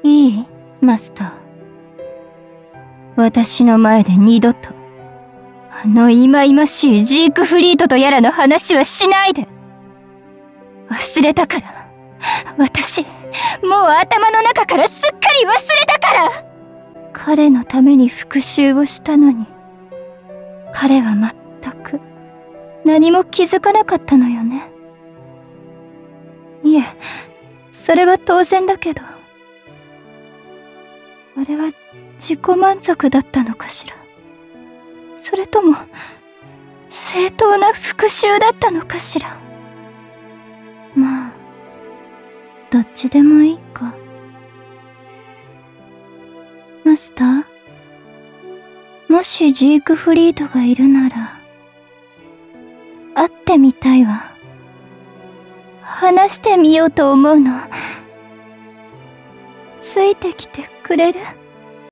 いい、マスター。私の前で二度と、あの忌々しいジークフリートとやらの話はしないで。忘れたから。私、もう頭の中からすっかり忘れたから。彼のために復讐をしたのに、彼は全く何も気づかなかったのよね。いえ、それは当然だけど、あれは自己満足だったのかしら。それとも正当な復讐だったのかしら。まあ、どっちでもいいか。マスター、もしジークフリートがいるなら、会ってみたいわ。話してみようと思うの。ついてきてくれる？